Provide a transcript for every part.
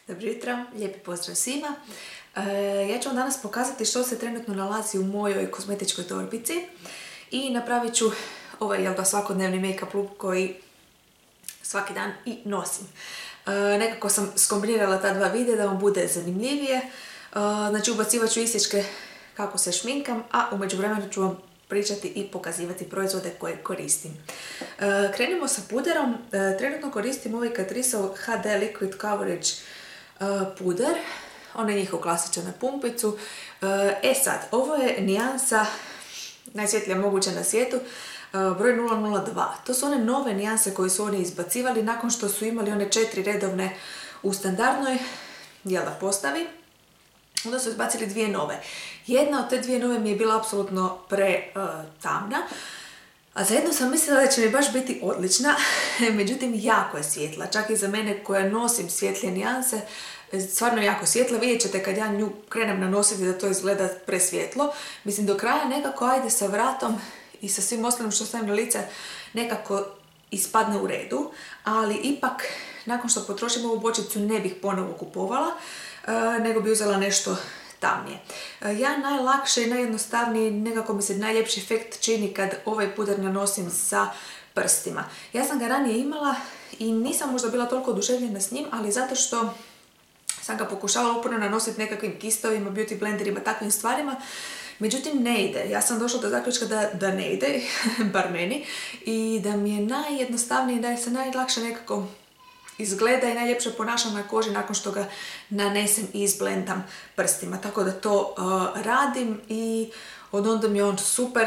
Dobro jutro, lijepi pozdrav svima. Ja ću vam danas pokazati što se trenutno nalazi u mojoj kozmetičkoj torbici i napravit ću ovaj svakodnevni make-up look koji svaki dan i nosim. Nekako sam skombinirala ta dva videa da vam bude zanimljivije. Znači ubacivat ću isječke kako se šminkam, a u međuvremenu ću vam pričati i pokazivati proizvode koje koristim. Krenimo sa puderom. Trenutno koristim ovaj Catriceov HD Liquid Coverage puder. On je njihov klasičan na pumpicu. Sad, ovo je nijansa najsvjetlija moguća na svijetu, broj 002. To su one nove nijanse koje su oni izbacivali nakon što su imali one 4 redovne u standardnoj postavi. Onda su izbacili dvije nove. Jedna od te dvije nove mi je bila apsolutno tamna, a zajedno sam mislila da će mi baš biti odlična, međutim jako je svjetla. Čak i za mene koja nosim svjetlije nijanse, stvarno jako svjetla. Vidjet ćete kad ja nju krenem nanositi da to izgleda presvjetlo. Mislim, do kraja nekako ajde sa vratom i sa svim ostalim što stavim na lice nekako ispadne u redu, ali ipak nakon što potrošim ovu bočicu ne bih ponovo kupovala, nego bi uzela nešto tamnije. Ja najlakše i najjednostavnije, nekako mi se najljepši efekt čini kad ovaj puder nanosim sa prstima. Ja sam ga ranije imala i nisam možda bila toliko oduševljena s njim, ali zato što sam ga pokušavala uporno nanositi nekakvim kistovima, beauty blenderima, takvim stvarima. Međutim, ne ide. Ja sam došla do zaključka da ne ide, bar meni, i da mi je najjednostavnije, da se najlakše nekako izgleda i najljepše ponašam na koži nakon što ga nanesem i izblendam prstima. Tako da to radim i od onda mi je on super.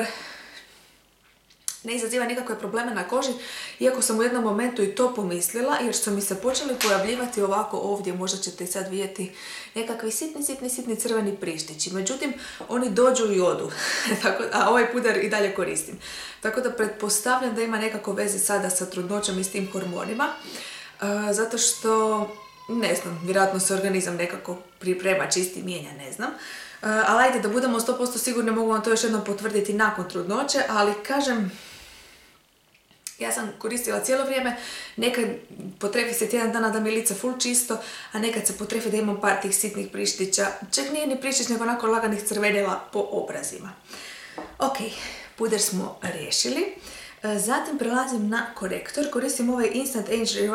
Ne izaziva nikakve probleme na koži, iako sam u jednom momentu i to pomislila, jer su mi se počeli pojavljivati ovako ovdje, možda ćete i sad vidjeti, nekakvi sitni crveni prištići. Međutim, oni dođu i odu, a ovaj puder i dalje koristim. Tako da pretpostavljam da ima nekako veze sada sa trudnoćom i s tim hormonima, zato što, ne znam, vjerojatno se organizam nekako priprema, čisti, mijenja, ne znam. Ali ajde, da budemo 100% sigurni, mogu vam to još jednom potvrditi nakon trudnoće, ali kažem, ja sam koristila cijelo vrijeme, nekad potrefi se tjedan dana da mi je lice full čisto, a nekad se potrefi da imam par tih sitnih prištića, čak nije ni prištić, nego onako laganih crvenila po obrazima. Ok, puder smo riješili. Zatim prelazim na korektor, koristim ovaj Instant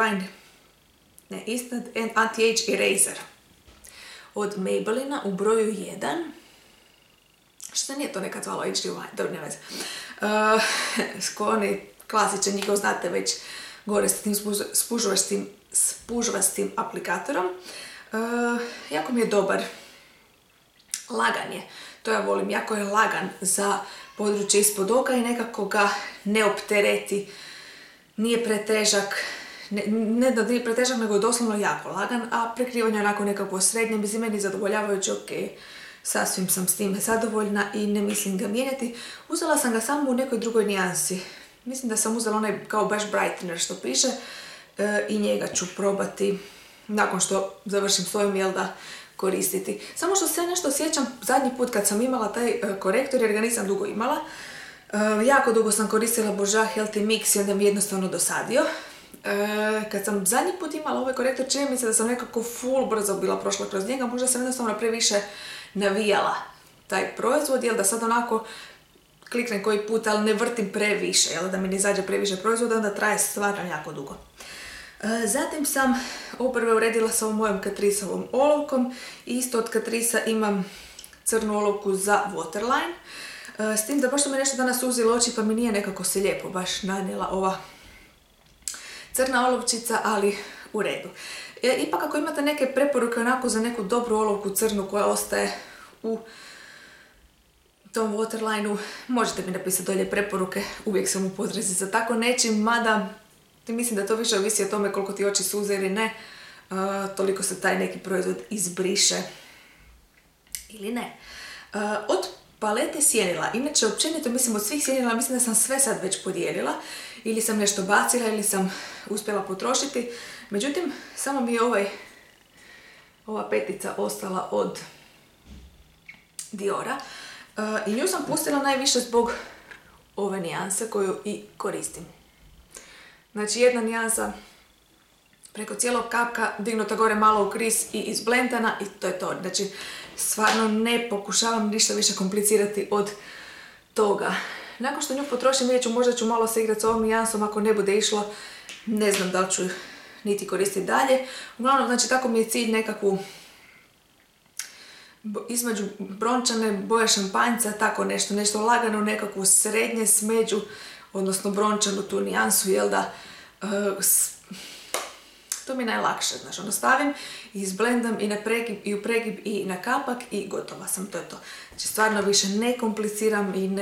Anti-Age Eraser od Maybellina u broju 1. Što nije to nekad zvalo Age Rewind, dobro, ne veze. Oni klasičan, njihov znate već, gore s tim spužvastim aplikatorom. Jako mi je dobar. Lagan je. To ja volim. Jako je lagan za područje ispod oka i nekako ga ne optereti. Nije pretežak. Ne da nije pretežak, nego je doslovno jako lagan, a prekrivanje onako nekako srednje, mislim, meni zadovoljavajući, ok, sasvim sam s time zadovoljna i ne mislim ga mijenjati. Uzela sam ga samo u nekoj drugoj nijansi. Mislim da sam uzela onaj kao baš brightener što piše i njega ću probati nakon što završim svojom koristiti. Samo što se nešto sjećam zadnji put kad sam imala taj korektor, jer ga nisam dugo imala. Jako dugo sam koristila Bourjois Healthy Mix i onda mi jednostavno dosadio. Kad sam zadnji put imala ovaj korektor, čini mi se da sam nekako full brzo bila prošla kroz njega, možda sam jednostavno previše navijala taj proizvod, da sad onako kliknem koji put, ali ne vrtim previše, da mi ne izađe previše proizvoda, onda traje stvarno jako dugo. Zatim sam obrve uredila sa ovom mojom Catriceovom olovkom i isto od Catrice imam crnu olovku za waterline, s tim da baš mi nešto danas uzelo oči pa mi nije nekako se lijepo baš nanijela ova crna olovčica, ali u redu. Ipak ako imate neke preporuke onako za neku dobru olovku crnu koja ostaje u tom waterlineu, možete mi napisati dolje preporuke, uvijek sam u potrazi za tako nečim, mada mislim da to više ovisi o tome koliko ti oči suze ili ne, toliko se taj neki proizvod izbriše ili ne. Od palete sjenila, inače općenito mislim od svih sjenila, mislim da sam sve sad već podijelila, ili sam nešto bacila ili sam uspjela potrošiti, međutim samo mi je ova petica ostala od Diora i nju sam pustila najviše zbog ove nijanse koju i koristim. Znači jedna nijansa preko cijelog kapka, dignuta gore malo u kris i izblendana i to je to. Znači, stvarno ne pokušavam ništa više komplicirati od toga. Nakon što nju potrošim, vidjet ću, možda ću malo se igrati s ovom nijansom, ako ne bude išlo, ne znam da li ću niti koristiti dalje. Uglavnom, znači, tako mi je cilj nekakvu između brončane boje šampanjca, tako nešto lagano, nekakvu srednje smeđu, odnosno brončanu tu nijansu, jel da, to mi je najlakše, znači ono stavim i izblendam i na pregib i u pregib i na kapak i gotova sam, to je to. Znači stvarno više ne kompliciram i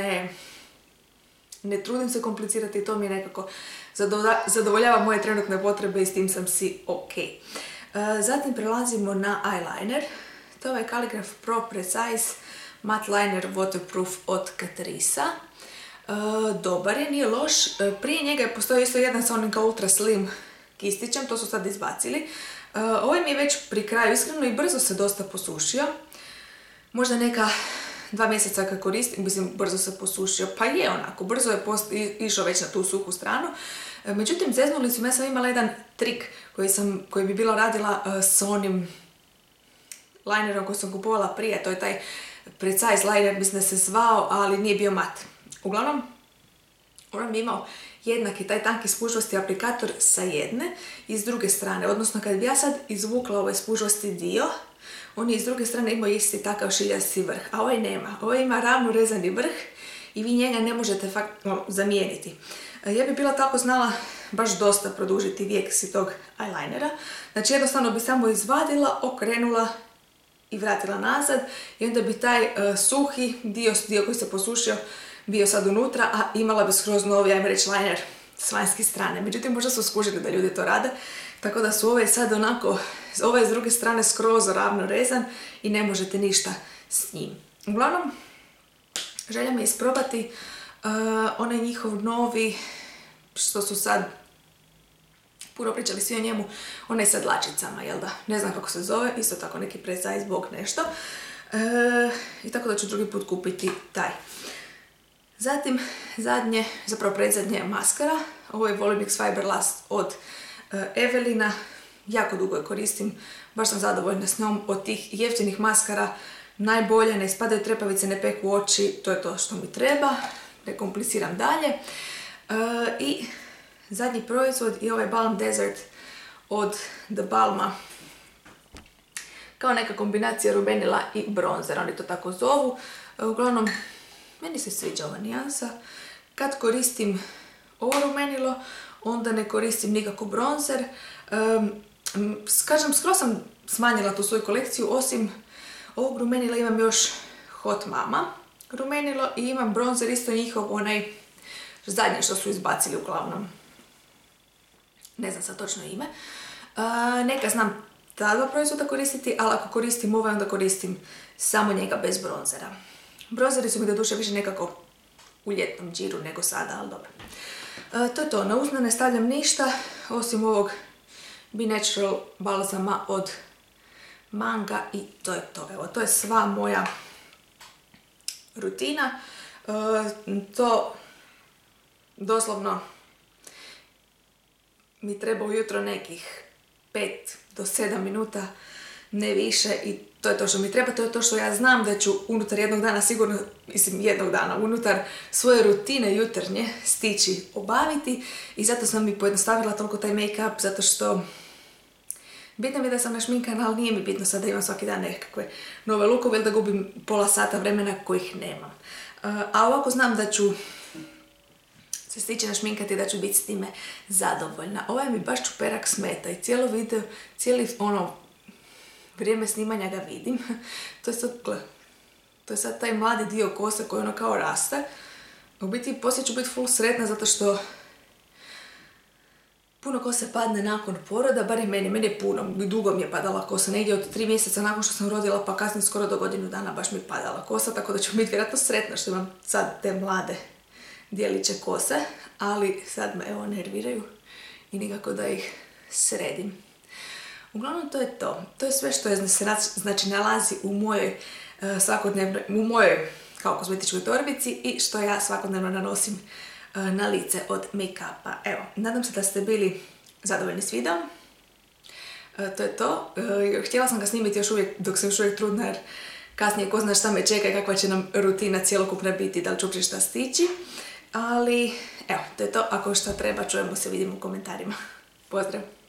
ne trudim se komplicirati, to mi je nekako zadovoljava moje trenutne potrebe i s tim sam si ok. Zatim prelazimo na eyeliner. To je ovaj Calligraph Pro Precise Matte Liner Waterproof od Catrice'a. Dobar je, nije loš. Prije njega je postojao isto jedan sa onim kao ultra slim kistićem, to su sad izbacili. Ovaj mi je već pri kraju iskreno i brzo se dosta posušio. Možda neka 2 mjeseca kad koristim, mislim, brzo se posušio, pa je onako, brzo je išao već na tu suhu stranu. Međutim, zeznuli su me, ja sam imala jedan trik koji bi bila radila s onim linerom koji sam kupovala prije, to je taj Precise liner, mislim da se zvao, ali nije bio mat. Uglavnom, on mi je imao jednaki taj tanki spužvasti aplikator sa jedne i s druge strane, odnosno kad bi ja sad izvukla ovaj spužvasti dio, on je s druge strane imao isti takav šiljasti vrh, a ovaj nema. Ovaj ima ravno rezani vrh i vi njega ne možete zamijeniti. Ja bi bila tako znala baš dosta produžiti vijek si tog eyelinera. Znači jednostavno bi samo izvadila, okrenula i vratila nazad i onda bi taj suhi dio koji se posušio bio sad unutra, a imala bi skroz novi, ajmo reći, liner s vanjske strane. Međutim, možda su skužili da ljudi to rade, tako da su ove sad onako, ovaj s druge strane skroz ravno rezan i ne možete ništa s njim. Uglavnom, želja mi je isprobati onaj njihov novi, što su sad puno pričali svi o njemu, onaj sa dlačicama, jel da? Ne znam kako se zove, isto tako neki Precise bog nešto. I tako da ću drugi put kupiti taj. Zatim, predzadnje maskara. Ovo je Volumix Fiber Last od Evelina. Jako dugo je koristim, baš sam zadovoljna s njom. Od tih jeftinih maskara najbolje, ne ispadaju trepavice, ne peku oči, to je to što mi treba. Ne kompliciram dalje. I zadnji proizvod je ovaj Balm Desert od The Balma. Kao neka kombinacija rubenila i bronzera, oni to tako zovu. Uglavnom, meni se sviđa ova nijansa. Kad koristim ovo rumenilo, onda ne koristim nikako bronzer. Kažem, skoro sam smanjila tu svoju kolekciju, osim ovog rumenila imam još Hot Mama rumenilo i imam bronzer isto njihov, onaj zadnje što su izbacili uglavnom. Ne znam sad točno ime. Neka znam ta dva proizvoda koristiti, ali ako koristim ovaj, onda koristim samo njega bez bronzera. Bronzeri su mi doduše više nekako u ljetnom džiru nego sada, ali dobro. To je to, na usne ne stavljam ništa, osim ovog Be Natural balzama od Manga i to je to. Evo, to je sva moja rutina. To doslovno mi treba ujutro nekih 5 do 7 minuta, ne više, i to je to što mi treba, to je to što ja znam da ću unutar jednog dana, sigurno, mislim jednog dana, unutar svoje rutine jutarnje stići obaviti i zato sam mi pojednostavila toliko taj make-up, zato što bitno mi je da sam našminkana, ali nije mi bitno sad da imam svaki dan nekakve nove lukove ili da gubim pola sata vremena kojih nemam. A ovako znam da ću se stići našminkati i da ću biti s time zadovoljna. Ovaj mi baš čuperak smeta i cijeli vrijeme snimanja ga vidim. To je sad taj mladi dio kose koji ono kao raste. U biti poslije ću biti full sretna zato što puno kose padne nakon poroda, bar i meni je puno, dugo mi je padala kosa, negdje od 3 mjeseca nakon što sam rodila, pa kasnije skoro do godinu dana baš mi je padala kosa, tako da ću biti vjerojatno sretna što imam sad te mlade dijeliće kose, ali sad me evo nerviraju i nikako da ih sredim. Uglavnom to je to. To je sve što je znači nalazi u mojoj svakodnevnoj, u mojoj kao kozmetičkoj torbici i što ja svakodnevno nanosim na lice od make-upa. Evo, nadam se da ste bili zadovoljni s videom. To je to. Htjela sam ga snimiti još uvijek dok sam još uvijek trudna jer kasnije ko zna šta me čeka i kakva će nam rutina cjelokupna biti, da li ću uopće šta stići. Ali evo, to je to. Ako šta treba, čujemo se, vidimo u komentarima. Pozdrav!